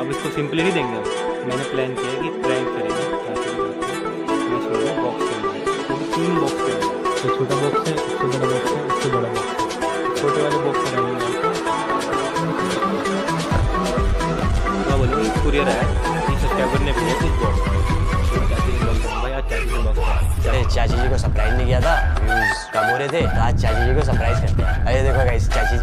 अब इसको सिंपली नहीं देंगे। अब मैंने प्लान किया कि प्रैंक करेंगे बॉक्स के 3 बॉक्स के तो छोटा बॉक्स है, इससे बड़ा बॉक्स है, इससे बड़ा बॉक्स है। छोटे वाले बॉक्स में रहेंगे मैं बोलूँगी कुरियर है सब्सक्राइबर ने भेजा कुछ बॉक्स चाची के बॉक्स भाई। आज चाची के बॉक्स चाची जी को सरप्राइज नहीं किया था, व्यूज कम हो रहे थे, तो आज चाची जी को सरप्राइज करते हैं। अरे देखो गाइस, चाची